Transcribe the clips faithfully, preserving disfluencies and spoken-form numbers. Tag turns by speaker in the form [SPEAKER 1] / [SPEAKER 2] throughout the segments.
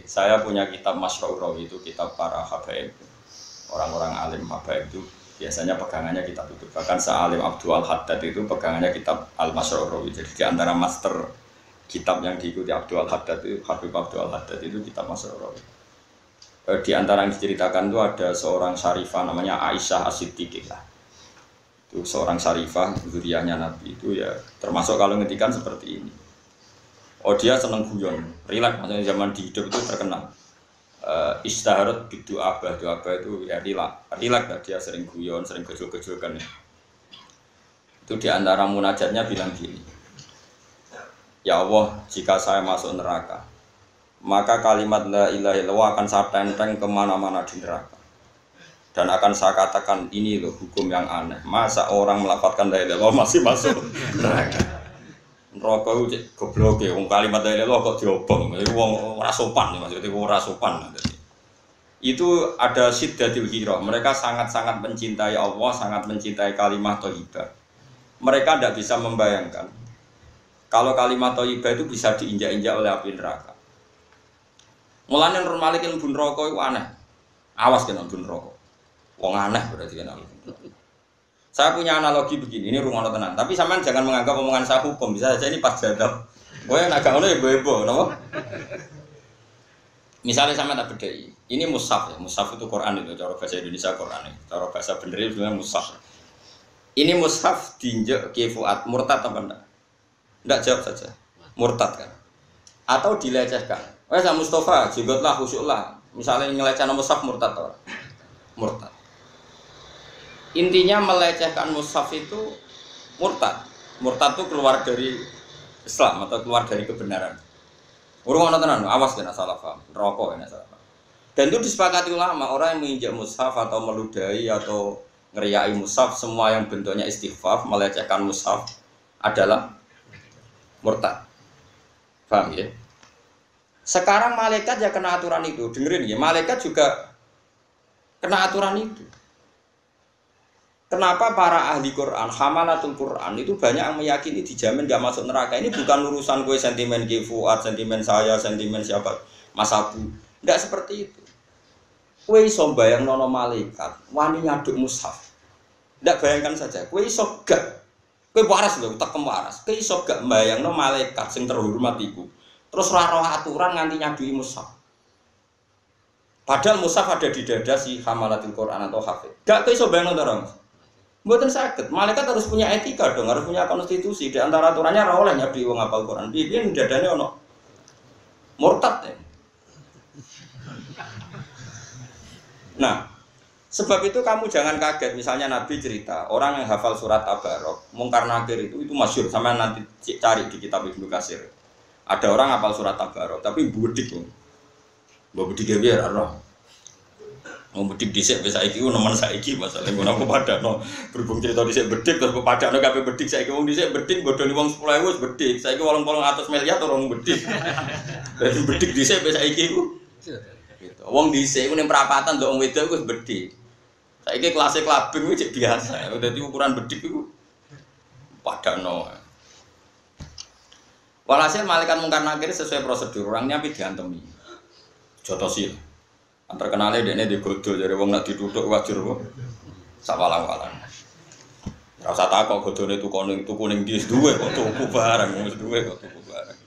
[SPEAKER 1] saya punya kitab Masyra'ur Rawi, itu kitab para habaib. Orang-orang alim habaib itu biasanya pegangannya kitab itu. Bahkan sealim Abdul Haddad itu pegangannya kitab Al-Masyra'ur Rawi. Jadi di antara master kitab yang diikuti Abdul Haddad itu, Habib Abdul Haddad itu kitab Masyra'ur Rawi. Di antara yang diceritakan itu ada seorang syarifah namanya Aisyah As-Siddiqah. Itu seorang syarifah, zuriyahnya Nabi itu ya termasuk kalau ngetikan seperti ini. Oh dia seneng guyon, rileks, maksudnya zaman di hidup itu terkenal. Uh, Istaharat bidu abah, doa abah itu ya rileks, rileks lah dia sering guyon, sering gejol-gejolkan. Ya. Itu di antara munajatnya bilang gini, ya Allah, jika saya masuk neraka, maka kalimat la ilaha illallah akan saya tenteng kemana-mana di neraka. Dan akan saya katakan ini loh hukum yang aneh. Masa orang melafalkan la ilaha illallah masih masuk neraka? Neraka itu goblok ya, kalimat la ilaha illallah kok diobong, itu ora sopan maksudnya ora sopan. Itu ada syiddatul hira, mereka sangat-sangat mencintai Allah, sangat mencintai kalimat thayyibah. Mereka tidak bisa membayangkan kalau kalimat thayyibah itu bisa diinjak-injak oleh api neraka. Mulane Nur Malikin bun rokok itu aneh. Awas kena bun rokok. Wong aneh berarti kena. Saya punya analogi begini, ini rumah tenan. Tapi sampean jangan menganggap omongan saya hukum, bisa saja ini pas jadab. Kowe nek gak ngono ya bebo, napa? Misalnya sampean tak bedheki. Ini mushaf ya, mushaf itu Quran itu, cara bahasa Indonesia Quran itu. Cara bahasa bener itu sebenarnya mushaf. Ini mushaf diinjek Ki Fuad murtad apa enggak? Enggak jawab saja. Murtad kan? Atau dilecehkan. Wes Mustafa, jengotlah khusyuklah. Misalnya ngelecehkan mushaf murtad atau murtad. Intinya melecehkan mushaf itu murtad. Murtad itu keluar dari Islam atau keluar dari kebenaran. Urung ana tenan, awas kena salah paham. Rokok kena salah paham. Dan itu disepakati ulama, orang yang menginjak mushaf atau meludahi atau ngeriai mushaf, semua yang bentuknya istighfar, melecehkan mushaf adalah murtad. Paham ya? Sekarang malaikat ya kena aturan itu. Dengerin ya, malaikat juga kena aturan itu. Kenapa para ahli Quran, hamalatul Quran itu banyak yang meyakini dijamin gak masuk neraka. Ini bukan urusan gue sentimen Ki Fuad, sentimen saya, sentimen siapa, Mas Abu. Tidak seperti itu. Kue iso bayang nono malaikat, wani nyaduk mushaf. Tidak bayangkan saja, kue iso gak, kue waras loh, tak waras. Kue iso gak bayang nono malaikat sing terhormat iku. Terus raro aturan nganti nyadui mushaf. Padahal mushaf ada di dada si hamalatul Quran atau hafid. Gak kue iso bayang nono orang. Mboten sakit, malaikat harus punya etika dong, harus punya konstitusi. Di antara aturannya ora oleh nyabdi wong hafal Quran. Piye dadane ono murtad ya. Nah, sebab itu kamu jangan kaget misalnya Nabi cerita orang yang hafal surat Tabarok, Mungkar Nakir itu itu masyhur, sama nanti cari di kitab Ibnu Katsir. Ada orang hafal surat Tabarok tapi budik. Mbok budik ya biar ora. Mau bedik dhisik wis saiki ku nemen saiki masalah ngono apa padakno berhubung cerita dhisik bedik terus padakno kabeh bedik saiki wong dhisik bedik bodoni wong sepuluh ribu wis bedik saiki wolong puluh atus miliar orang bedik dadi bedik dhisik wis saiki ku gitu wong dhisik ku ning perapatan ndok wong wedok wis bedik saiki kelas klabing wis biasa dadi ukuran bedik iku padakno walhasil malaikat Mungkar Nakir sesuai prosedur orangnya tapi diantemi jotosi antar kenalnya dia ini digodol jadi wong nak diduduk wajur kok sawalang-walang rasa takut godolnya itu kuning itu kuning dia dua kok tuku barang dua kok tuku barang.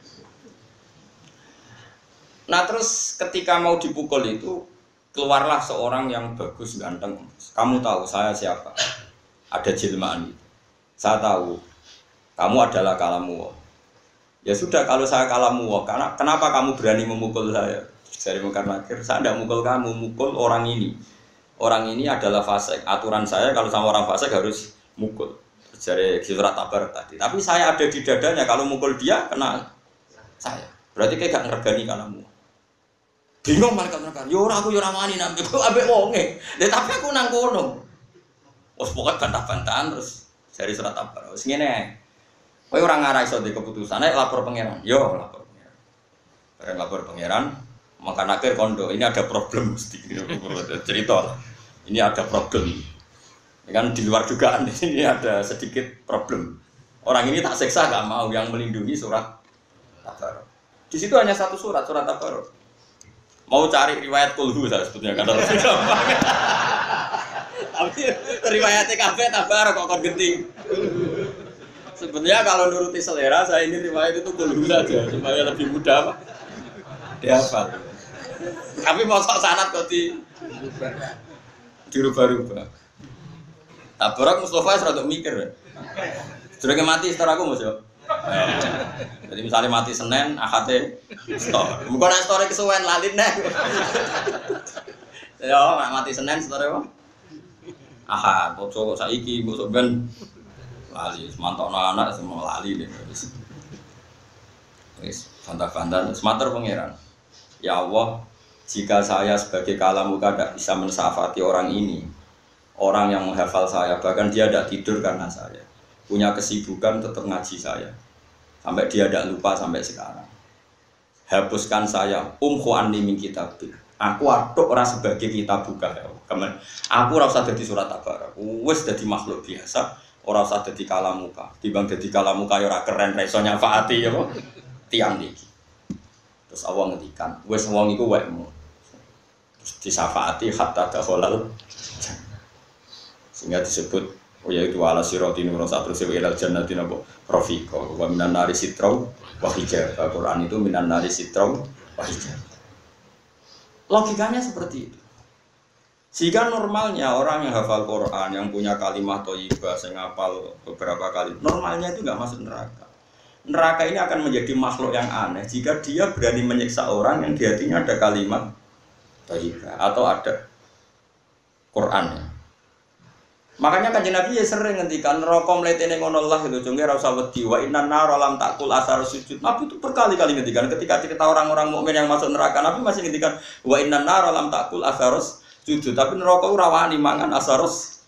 [SPEAKER 1] Nah terus ketika mau dipukul itu keluarlah seorang yang bagus ganteng. Kamu tahu saya siapa? Ada jelmaan itu. Saya tahu kamu adalah kalamu. Ya sudah kalau saya kalamu, karena kenapa kamu berani memukul saya? Dari Mungkar Nakir, saya tidak mukul kamu, mukul orang ini. Orang ini adalah fasik. Aturan saya kalau sama orang fasik harus mukul. Dari surat Tabar tadi. Tapi saya ada di dadanya, kalau mukul dia kena saya. Berarti kayak gak ngergani kalamu. Bingung malaikat Mungkar. Yo ora aku yo ora wani nambe kok ambek wonge. Lah tapi aku nang kono. Wes pokoke bantah-bantahan terus dari surat Tabar. Wis ngene. Kowe ora ngarai iso di keputusan, nek lapor pangeran. Yo lapor pangeran. Bareng lapor pangeran. Maka Nakir kondo, ini ada problem mesti cerita. Ini ada problem. Ini kan di luar dugaan ini ada sedikit problem. Orang ini tak seksa gak mau yang melindungi surat Tabarok. Di situ hanya satu surat, surat Tabarok. Mau cari riwayat kulhu saya sebutnya kan lebih gampang. Tapi riwayatnya kafe tabar kok kon genting. Sebenarnya kalau nuruti selera saya ini riwayat itu kulhu saja supaya lebih mudah Pak. Dihafal. Tapi mau sok sanad kok di dirubah-rubah. Tabarak Mustafa serata mikir. Durunge mati setor aku Mas yo. Jadi misalnya mati Senin, Ahad store. Bukan nek store kesuwen lali neh. Yo nek mati Senin store apa? Ahad, kok saiki kok ben lali, semantokno anak semua lali wis. Wis bantah-bantah semater pangeran. Ya Allah, jika saya sebagai kalamuka tidak bisa mensafati orang ini, orang yang menghafal saya, bahkan dia tidak tidur karena saya, punya kesibukan tetap ngaji saya, sampai dia tidak lupa sampai sekarang. Hapuskan saya, umhu anni min kitabil. Aku aduk ora sebagai kitab buka ya. Kemen, aku ora usah dadi surat tabarak. Wis dadi makhluk biasa, ora usah dadi kalamuka. Timbang dadi kalamuka ya ora keren, ra iso nyafaati ya apa? Tiang iki. Terus Allah ngendikan, wis wong iku wekmu. Terus disafaati hatta dakhalal. Sehingga disebut oh yaitu ala sirati nur satu sewa ilal jannati nabo rafiqa wa minan nari sitrau wa hijab. Al-Qur'an itu minan nari sitrau wa hijab. Logikanya seperti itu. Sehingga normalnya orang yang hafal Quran, yang punya kalimat thayyibah, yang hafal beberapa kali, normalnya itu enggak masuk neraka. Neraka ini akan menjadi makhluk yang aneh jika dia berani menyiksa orang yang di hatinya ada kalimat thayyibah atau ada Qur'annya. Makanya Kanjeng Nabi ya sering ngendikan neraka mletene ngono Allah itu jonge ora usah wedi wa innan nar lam takul asar sujud. Nabi itu berkali-kali ngendikan ketika cerita orang-orang mukmin yang masuk neraka, Nabi masih ngendikan wa innan nar lam takul asar sujud, tapi neraka ora wani mangan asar.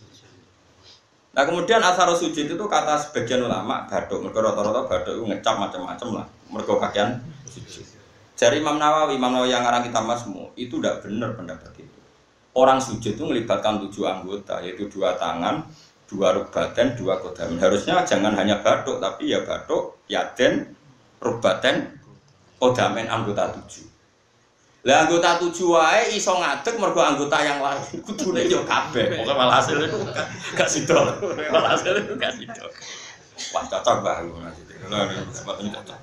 [SPEAKER 1] Nah kemudian asar sujud itu kata sebagian ulama baduk, mergo rata-rata baduk itu ngecap macam-macam lah, mergo kakean sujud. Dari Imam Nawawi, Imam Nawawi yang ngarang kitab Masmu itu tidak benar pendapat itu. Orang sujud itu melibatkan tujuh anggota, yaitu dua tangan, dua rukbaten, dua kodamen. Harusnya jangan hanya baduk, tapi ya baduk, yaden, rukbaten, kodamen anggota tujuh. Lah anggota tujuh wae iso ngadeg mergo anggota yang lain. Kudune yo kabeh. Pokoke malah hasil itu gak sido. Malah hasil itu gak sido. Wah cocok banget ngono sepatutnya cocok.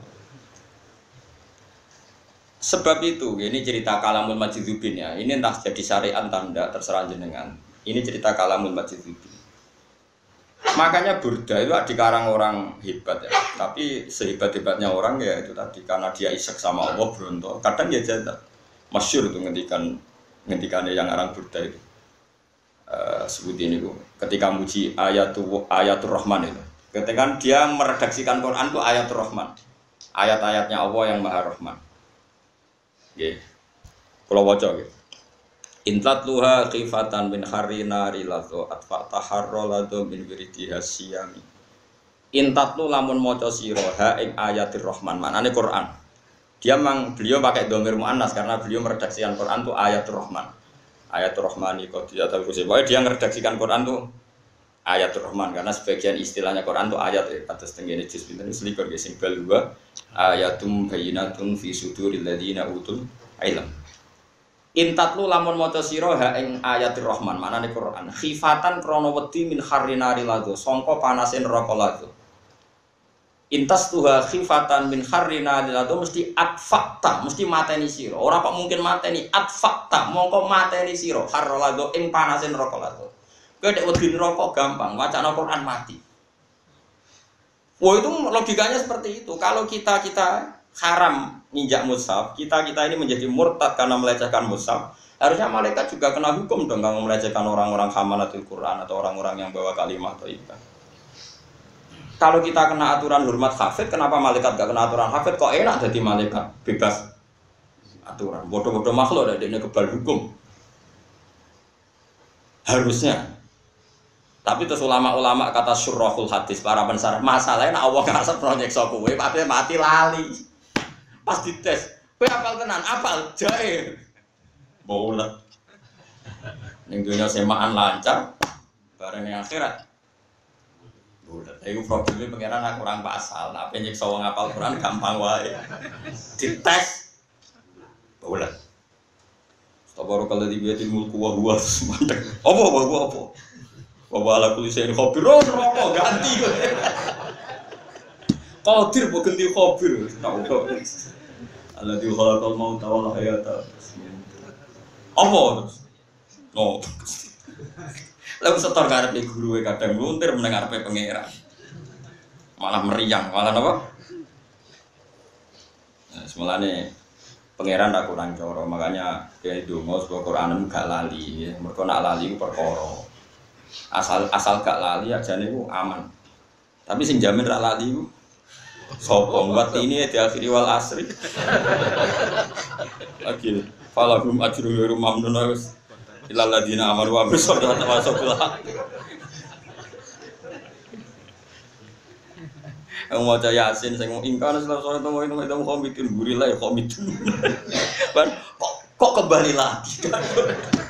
[SPEAKER 1] Sebab itu, ini cerita Kalamul Majidubin ya. Ini entah jadi syariat tanda terserah jenengan. Ini cerita Kalamul Majidubin. Makanya Burda itu dikarang orang hebat ya. Tapi sehebat-hebatnya orang ya itu tadi karena dia isek sama Allah berontok. Kadang ya jadi masyhur itu ngendikan ngendikannya yang orang Burda itu. Uh, sebut ini bu. Ketika muji ayatul ayatul Rahman itu. Ketika dia meredaksikan Quran itu ayatul Rahman. Ayat-ayatnya Allah yang Maha Rahman. Nggih. Kula waca nggih. Intat luha khifatan min harina riladho atfa taharra ladho min wiridiha siyami. Intat lu lamun maca sira ha ing ayatir Rahman, maknane Quran. Dia memang beliau pakai dhamir muannas karena beliau meredaksikan Quran itu ayatul Rahman. Ayatul Rahmani qadiyatul kursi. Pokoknya dia meredaksikan Quran itu ayatul Rahman karena sebagian istilahnya Quran itu ayat ya, atas tenggene juz pinten selikur nggih sing bal wa ayatum bayyinatun fi suduril ladina utul ilm. Intatlu lamun maca sira ha ing ayatir Rahman, manane Quran. Khifatan krana wedi min harrinari ladho, sangka panase neraka ladho. Intas tuha khifatan min harrinari ladho mesti atfakta, mesti mateni sira. Ora kok mungkin mateni atfakta, mongko mateni sira harra ladho ing panase neraka ladho. Kowe nek wedi neraka gampang, wacana Quran mati. Wah itu logikanya seperti itu. Kalau kita kita haram nginjak mushaf, kita kita ini menjadi murtad karena melecehkan mushaf. Harusnya malaikat juga kena hukum dong kalau melecehkan orang-orang hamalatul Quran atau orang-orang yang bawa kalimat thayyibah. Kalau kita kena aturan hormat hafid, kenapa malaikat gak kena aturan hafid? Kok enak jadi malaikat bebas aturan? Bodoh-bodoh makhluk ada ini kebal hukum. Harusnya. Tapi terus ulama-ulama kata syurrahul hadis para pensarah masalahnya Allah ngasep proyek kowe tapi mati lali. Pas dites, kowe apal tenan, apal jae. Bolet. Ning dunya semaan lancar, bareng yang akhirat. Bolet. Iku probleme pengeran aku kurang pasal, nek nyiksa wong apal Quran gampang wae. Dites. Bolet. Tabarakal ladzi bi yadihi mulku wa huwa mandek. Apa apa apa apa. Wa ala kulli syai'in khabir. Apa ganti. Qadir kok ganti khabir. Tahu kok. Alladzi khalaqal mauta wal hayata. Apa terus? No. Lalu setor ngarepe guru kadang luntir meneng ngarepe pangeran. Malah meriang, malah apa? Nah, semulane pangeran tak kurang coro, makanya kayak dongo sebuah Quran gak lali, ya. Mereka nak lali itu perkara. Asal asal gak lali aja nih aman. Tapi sing jamin rak lali itu sopong buat ini di akhiri wal asri. Lagi, falahum ajrun ghairu mamnun wis ilal ladina amanu wa amilus sholihati wa tawasaw. Yang mau caya Yasin, saya mau ingkar setelah sore itu mau itu mau komitin gurilah ya komitin. Kok kok kembali lagi kan?